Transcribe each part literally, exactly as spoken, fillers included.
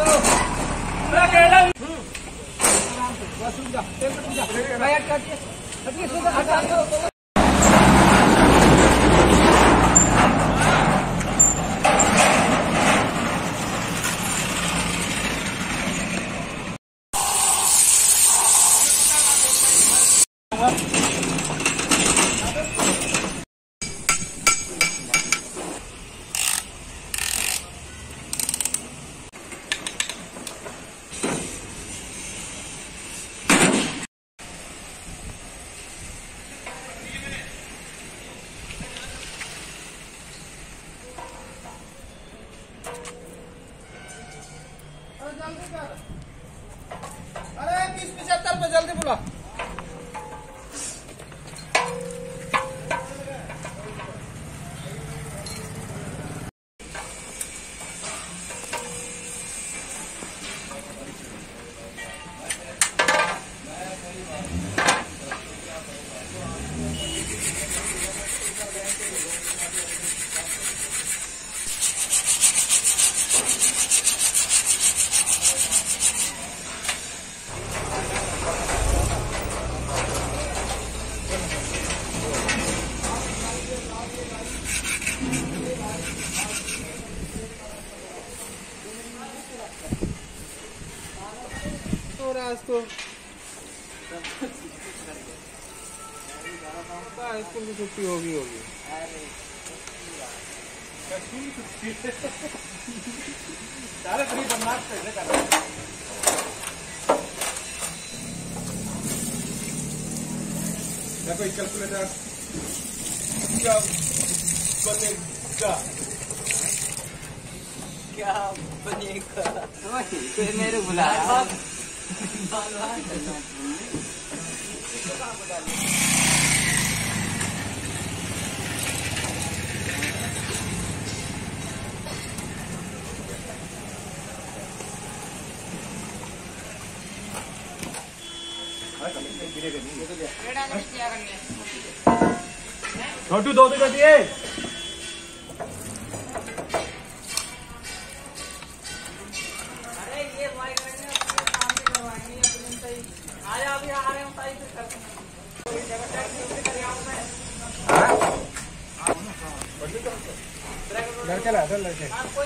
अरे बीस पचहत्तर पे जल्दी बुला। आज तो स्कूल की छुट्टी होगी होगी सारे फ्री बदमाश कैसे कर रहे हैं। देखो इस कैलकुलेटर क्या बनेगा क्या बनेगा तो मेरे बुलाया छोटू दो दो कटिए लड़के ला लड़के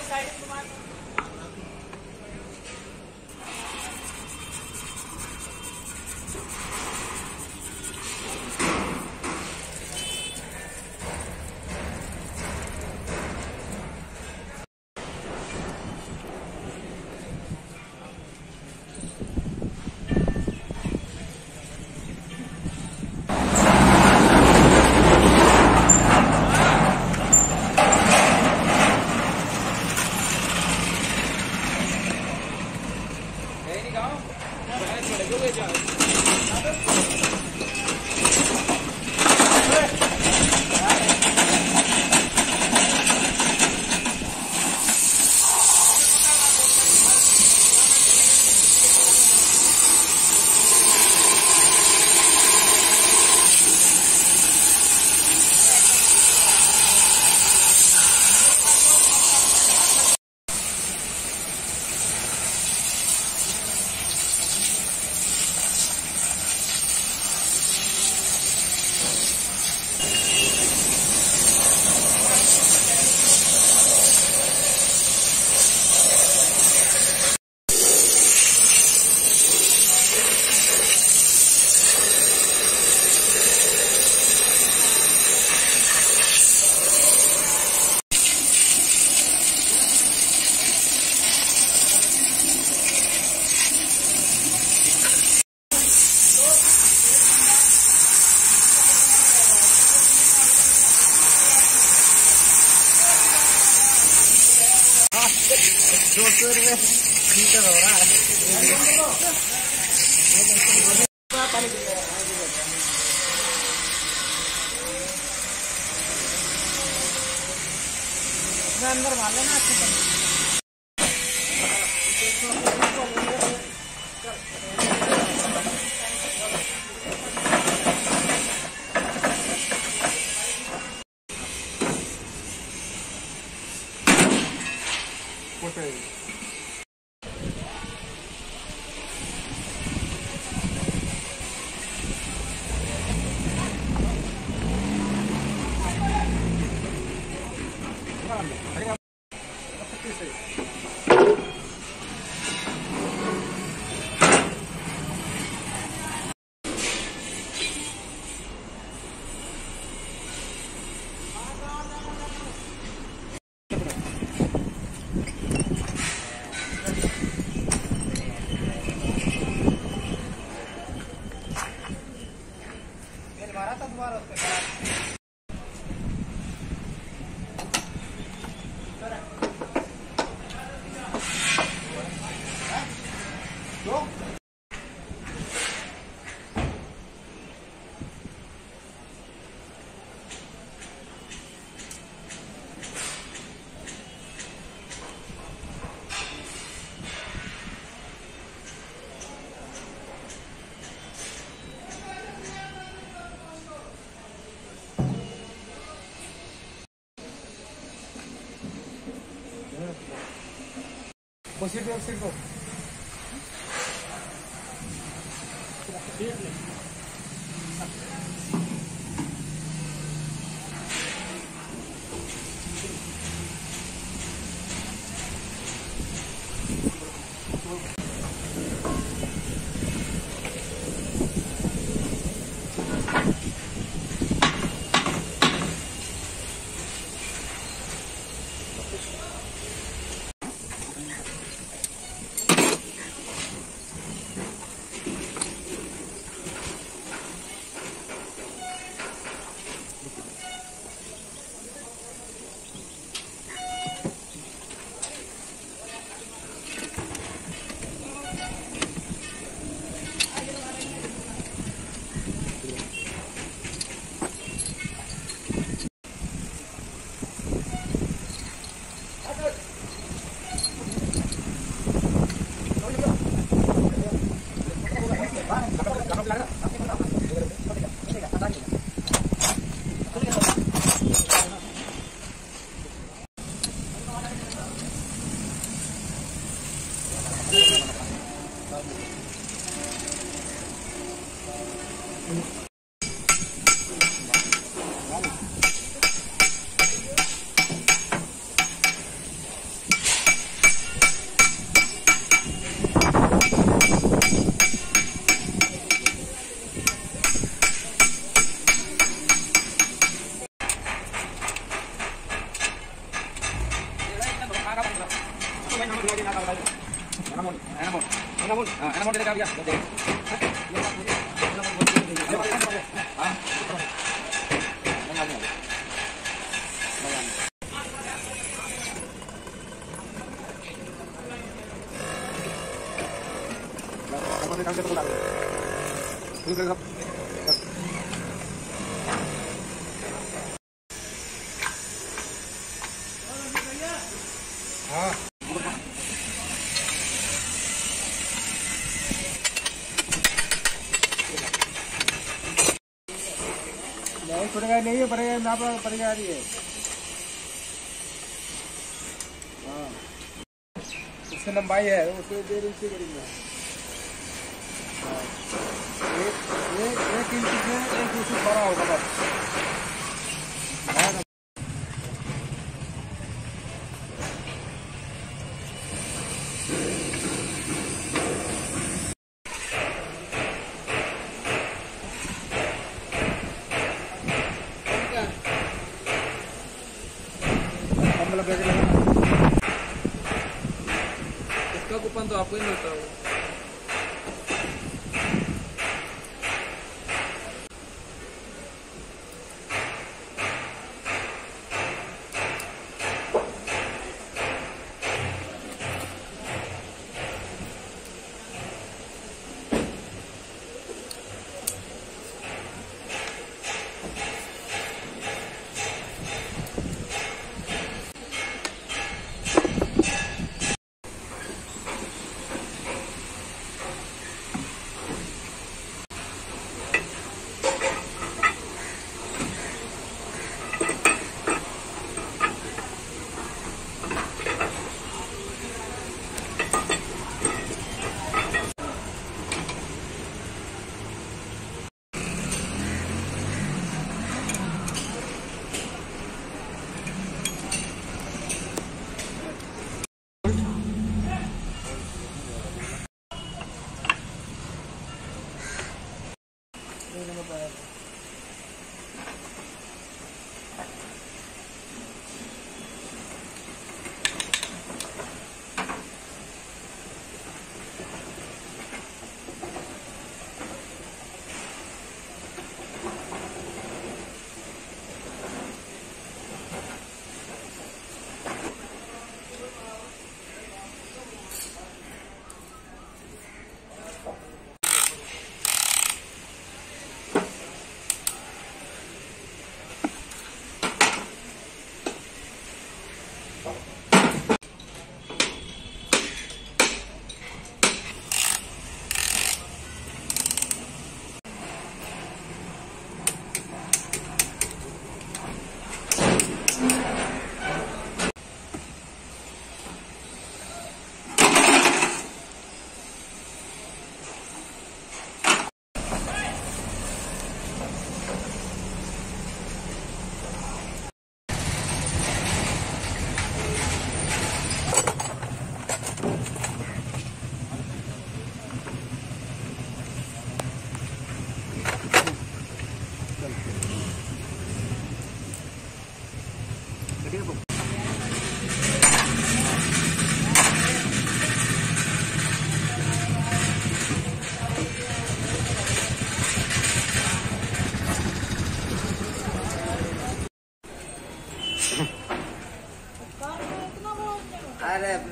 दो सौ रुपये लीटर हो रहा है। अंदर मार लेना अच्छे से। Okay. वो सीट दो सीट दो पड़ेगा नहीं है पड़ेगा ना पड़ेगा रही है। हाँ इससे लंबाई है उससे देर उससे करेंगे। एक एक एक इंच से एक इंच बड़ा होगा बस। इसका कूपन तो आपको ही मिलता होगा।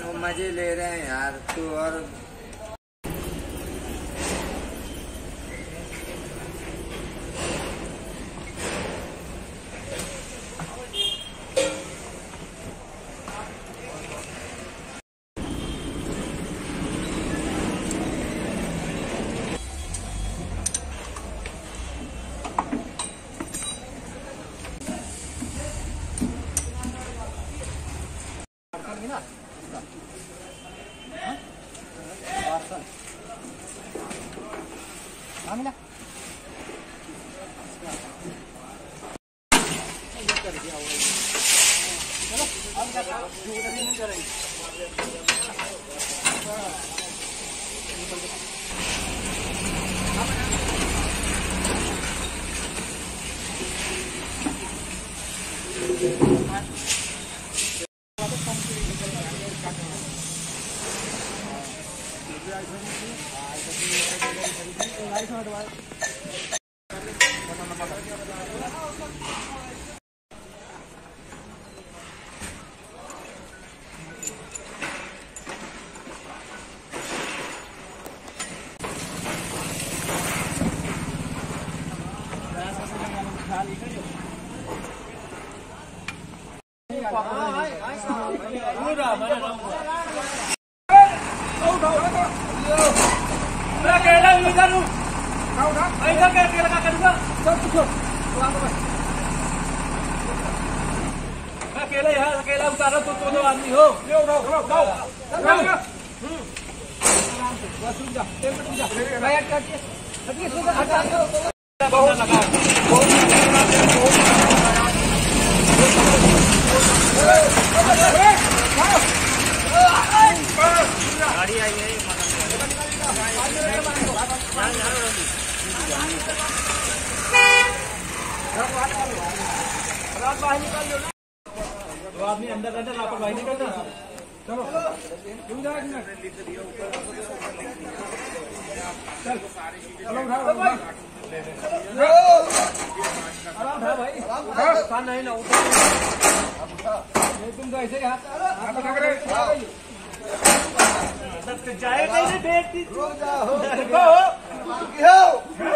मजे ले रहे हैं यार तू और अकेले यार अकेला उतारो तो दो आदमी हो ले उठाओ उठाओ उठाओ बस रुक जा एक मिनट रुक जा मैं हट हट हटिए सुन हटा बहुत लगा गाड़ी आई है बाहर निकाल लो तो आदमी अंदर रहते लापरवाही नहीं करना चलो चल चलो उठाओ भाई उठा भाई उठा नहीं ना उठा तुम तो ऐसे ही हाथ जाए नहीं देखती जाओ